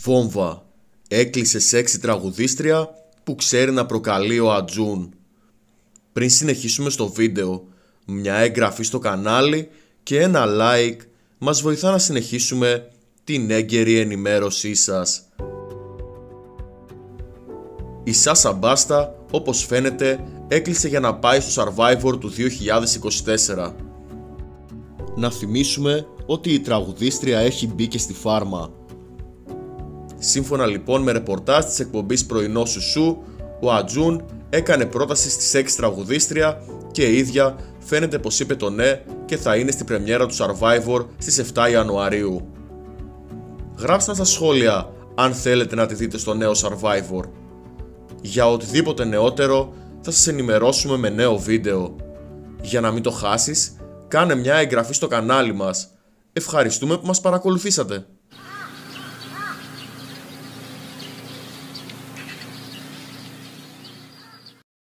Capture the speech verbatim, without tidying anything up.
Βόμβα. Έκλεισε σεξι τραγουδίστρια που ξέρει να προκαλεί ο Ατζούν. Πριν συνεχίσουμε στο βίντεο, μια εγγραφή στο κανάλι και ένα like μας βοηθά να συνεχίσουμε την έγκαιρη ενημέρωσή σας. Η Σάσα Μπάστα, όπως φαίνεται, έκλεισε για να πάει στο Survivor του δύο χιλιάδες είκοσι τέσσερα. Να θυμίσουμε ότι η τραγουδίστρια έχει μπει και στη φάρμα. Σύμφωνα λοιπόν με ρεπορτάζ της εκπομπής Πρωινό Σουσού, ο Ατζούν έκανε πρόταση στη σεξ τραγουδίστρια και η ίδια φαίνεται πως είπε το ναι και θα είναι στην πρεμιέρα του Survivor στις επτά Ιανουαρίου. Γράψτε στα σχόλια αν θέλετε να τη δείτε στο νέο Survivor. Για οτιδήποτε νεότερο θα σας ενημερώσουμε με νέο βίντεο. Για να μην το χάσεις, κάνε μια εγγραφή στο κανάλι μας. Ευχαριστούμε που μας παρακολουθήσατε.